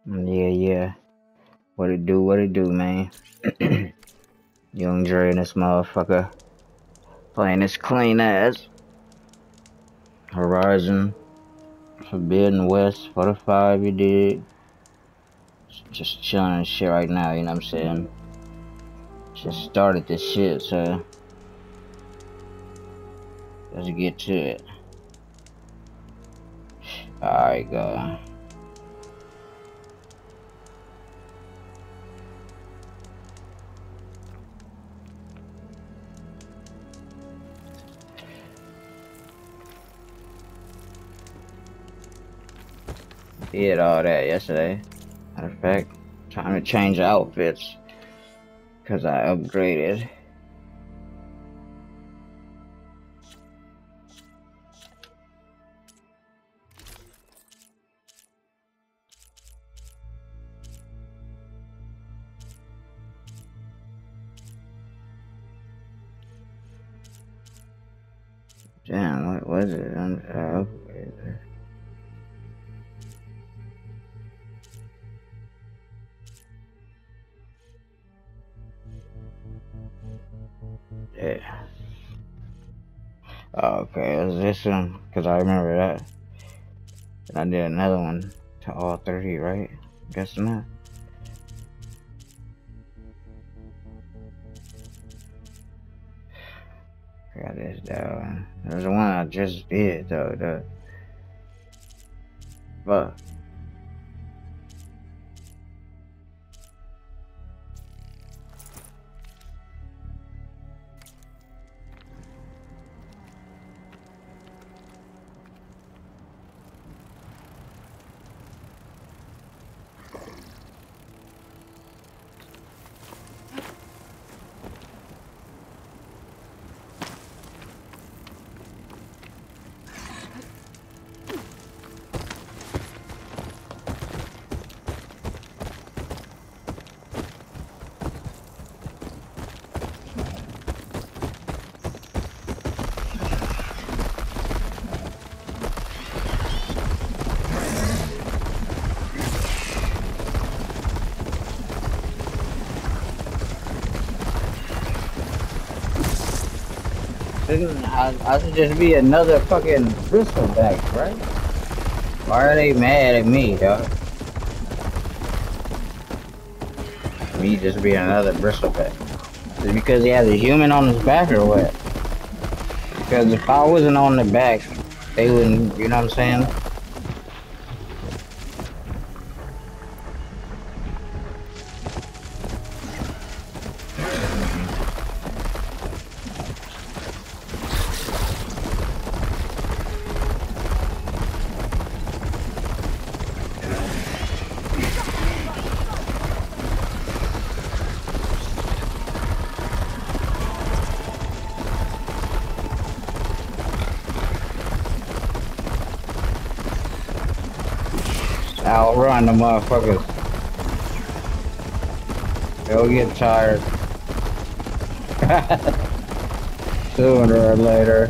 Yeah, yeah. What it do, man? Young Dre and this motherfucker playing this clean ass Horizon Forbidden West 45, you did. Just chilling and shit right now, you know what I'm saying? Just started this shit, so let's get to it. Alright, go. Did all that yesterday. Matter of fact, time to change outfits. Cause I upgraded. Damn, what was it? I upgraded. Yeah. Oh, okay, it was this one. Cause I remember that. And I did another one to all 30, right? Guess not. Got this down. There's the one I just did though. Fuck. I should just be another fucking bristleback, right? Why are they mad at me, dog? Me just being another bristleback. Is it because he has a human on his back or what? Because if I wasn't on the back, they wouldn't, you know what I'm saying? Outrun the motherfuckers. They'll get tired. Sooner or later.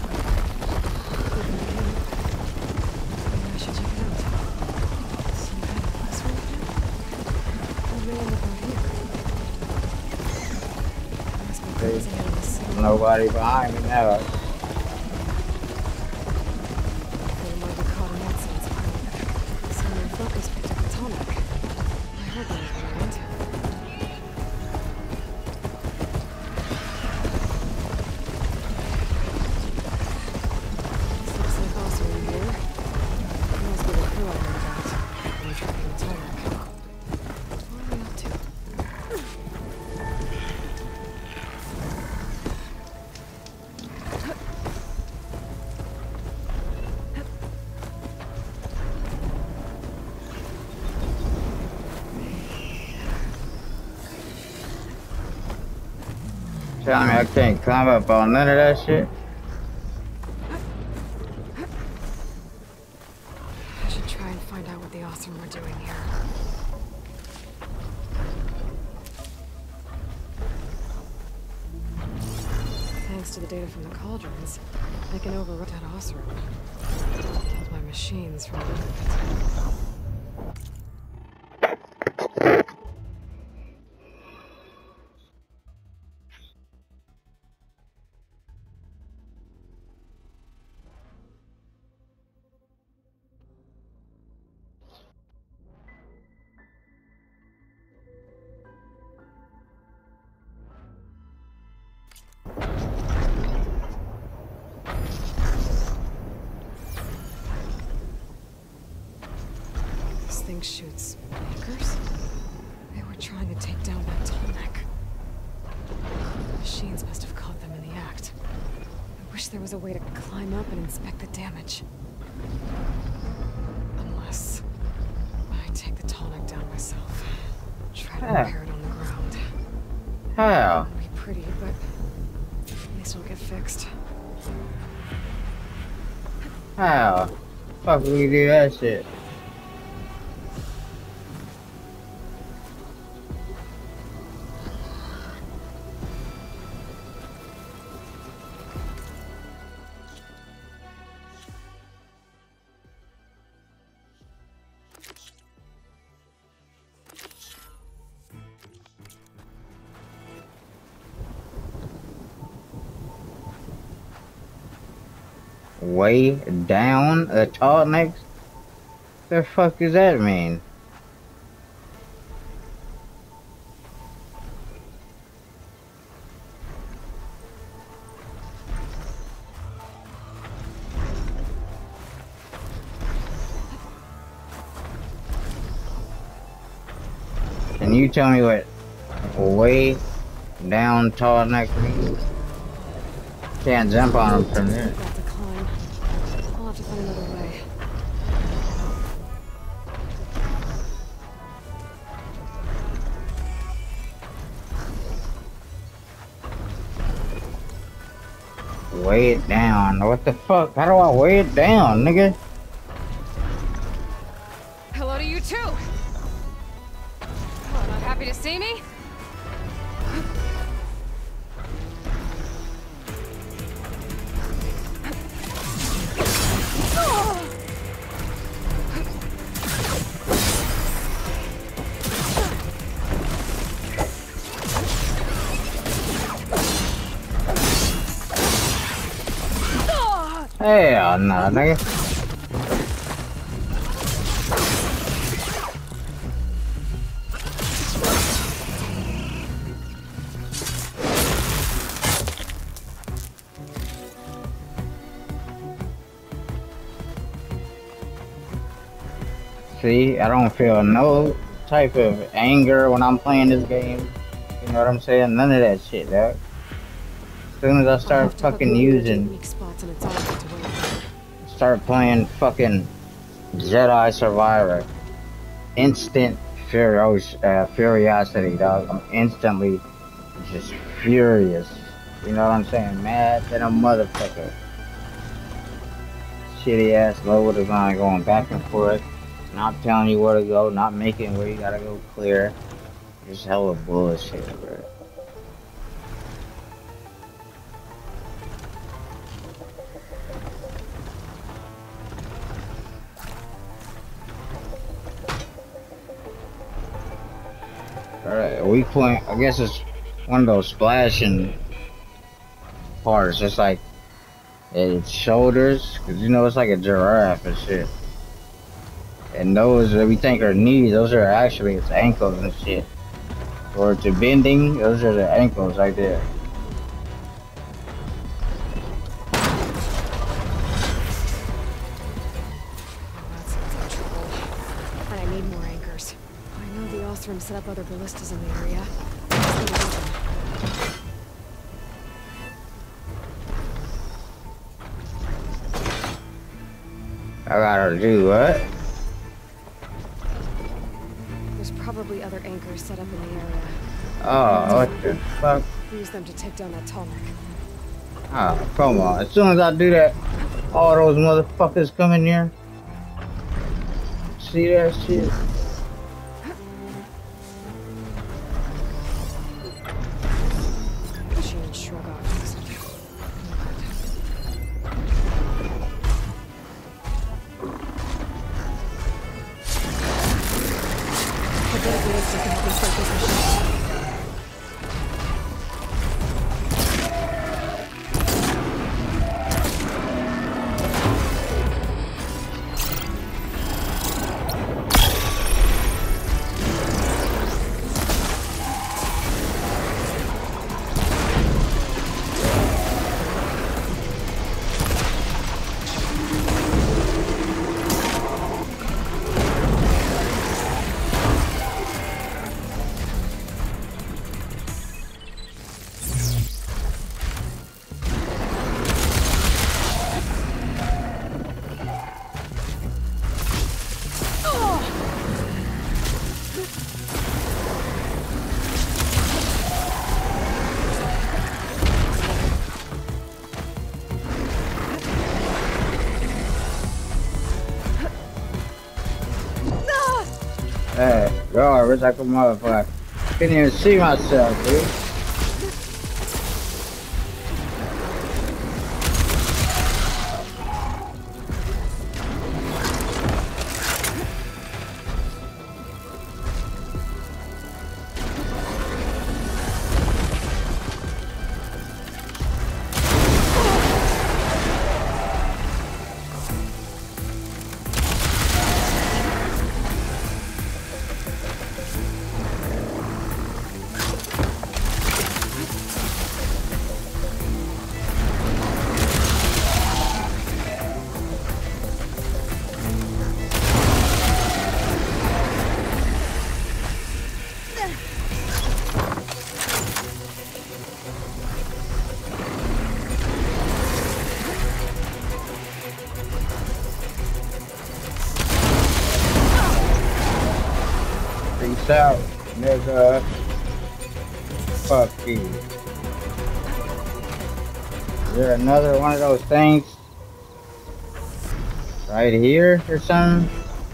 There's nobody behind me now. Telling me I can't climb up on none of that shit? I should try and find out what the Awesome were doing here. Thanks to the data from the cauldrons, I can override that Awesome. Killed my machines from the thing shoots anchors? They were trying to take down that tall neck. The machines must have caught them in the act. I wish there was a way to climb up and inspect the damage. Unless I take the tall neck down myself. Try to repair it on the ground. How? It'll be pretty, but at least it'll get fixed. How? Fuck we do that shit? Way down a tall neck? The fuck does that mean? Can you tell me what way down tall neck means? Can't jump on them from there. Got to climb. I'll have to find another way. Weigh it down. What the fuck? How do I weigh it down, nigga? Hello to you too. Oh, not happy to see me? Hell no, nigga. See, I don't feel no type of anger when I'm playing this game. You know what I'm saying? None of that shit, dog. As soon as I start fucking using, start playing fucking Jedi Survivor, instant furiosity, dog. I'm instantly just furious. You know what I'm saying? Mad than a motherfucker. Shitty ass lower design going back and forth, not telling you where to go, not making where you gotta go clear. Just hella bullshit, bro. Alright, we playing, I guess it's one of those splashing parts. It's like its shoulders, cause you know it's like a giraffe and shit. And those that we think are knees, those are actually its ankles and shit. Or it's bending, those are the ankles right there. And I need more anchors. I know the Oseram set up other ballistas in the area. I gotta do what? There's probably other anchors set up in the area. Oh, what the fuck? Use them to take down that tall neck. Oh, come on. As soon as I do that, all those motherfuckers come in here. See that shit? Machine shrug off. I bet a ballista can help me start this machine. Hey, garbage like a motherfucker. Couldn't even see myself, dude. Peace out, nigga. Fuck you. Is there another one of those things? Right here or something?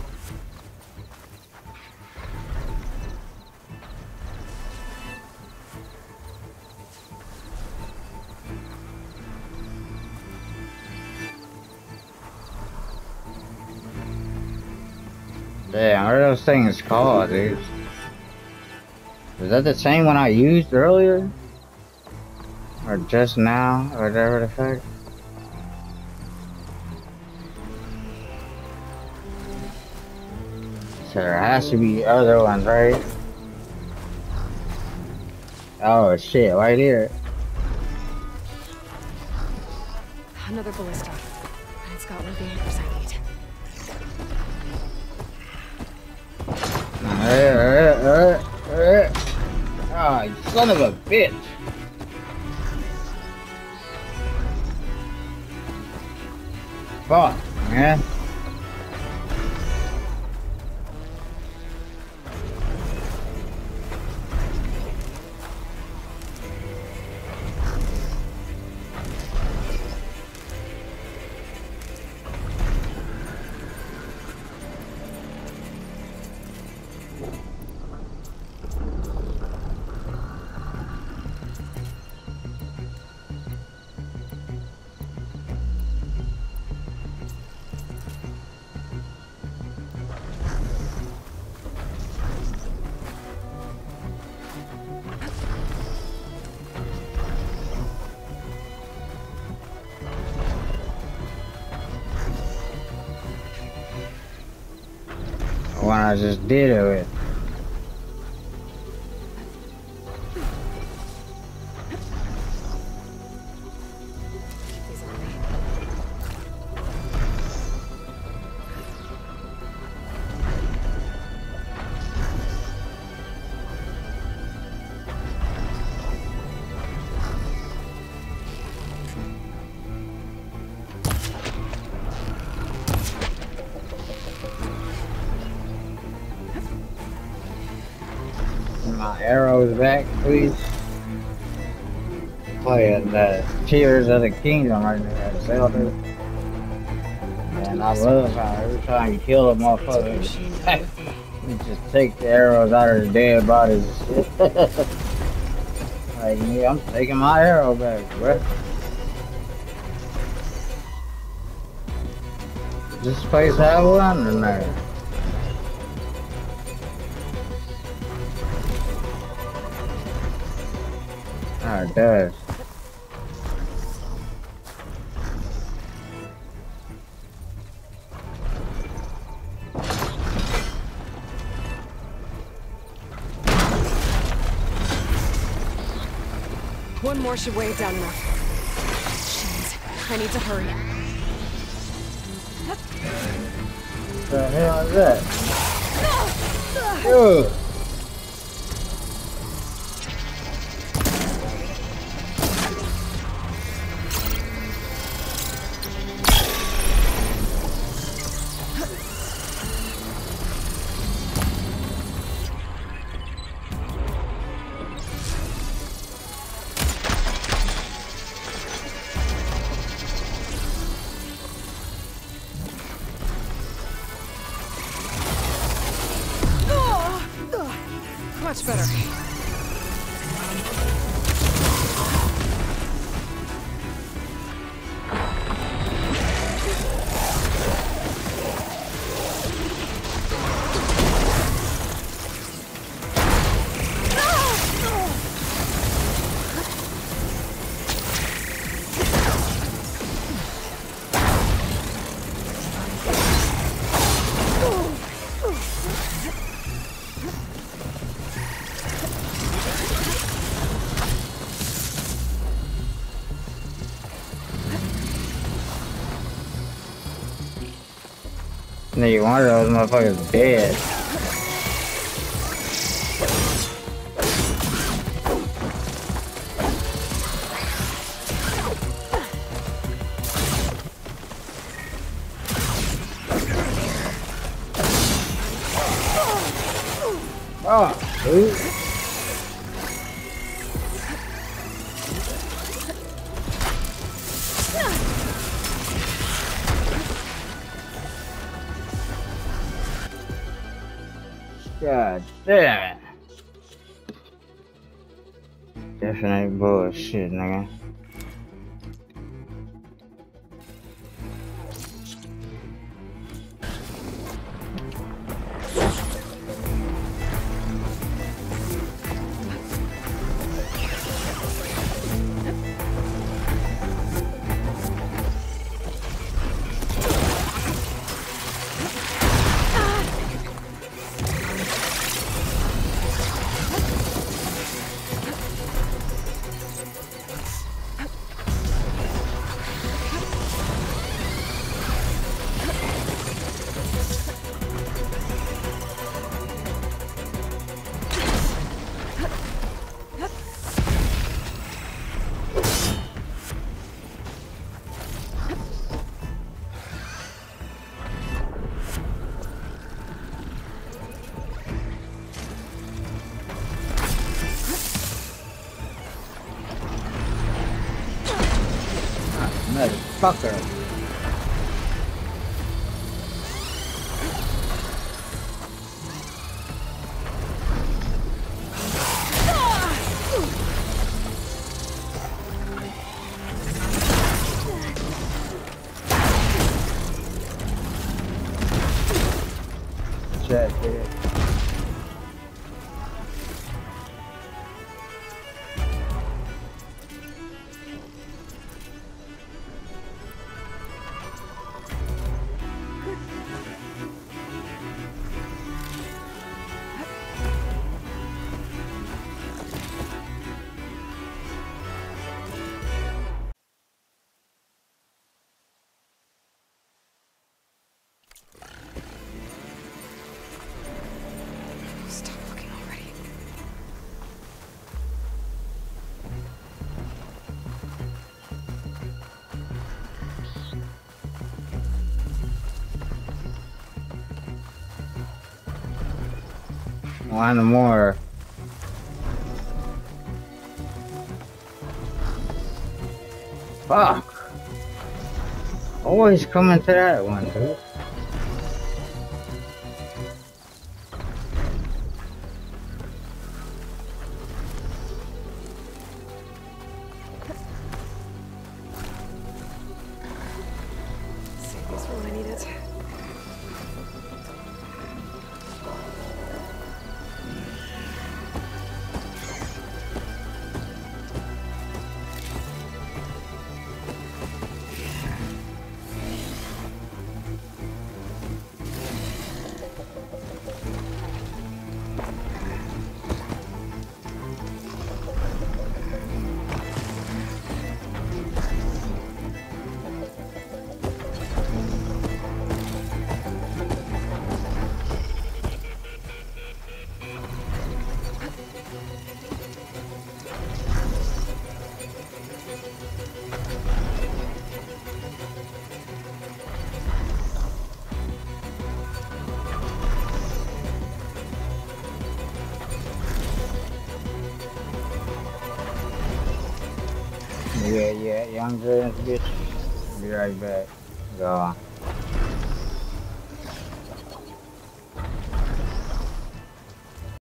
Damn, what are those things called, dude? Is that the same one I used earlier? Or just now? Or whatever the fuck? So there has to be other ones, right? Oh shit, right here. Another ballista. And it's got one of the anchors I need. Oh, you son of a bitch. Fuck, man. One I just did it with. These on me. My arrows back, please. Playing the Tears of the Kingdom right now at Zelda. And I love how every time you kill a motherfucker, you just take the arrows out of the dead bodies and shit. Like me, I'm taking my arrow back, bro. Does this place have one or no? Oh, it does. One more should weigh it down enough. Jeez, I need to hurry. What the hell is that? Ugh. Much better. Nigga, one of those motherfuckers dead. Oh, dude. God damn it. Definite bullshit, nigga. Motherfucker. Shit, dude. Stop looking already. One more. Fuck. Always coming to that one, dude. Save this for when I need it. Yeah, young girl, bitch. Be right back. Go on.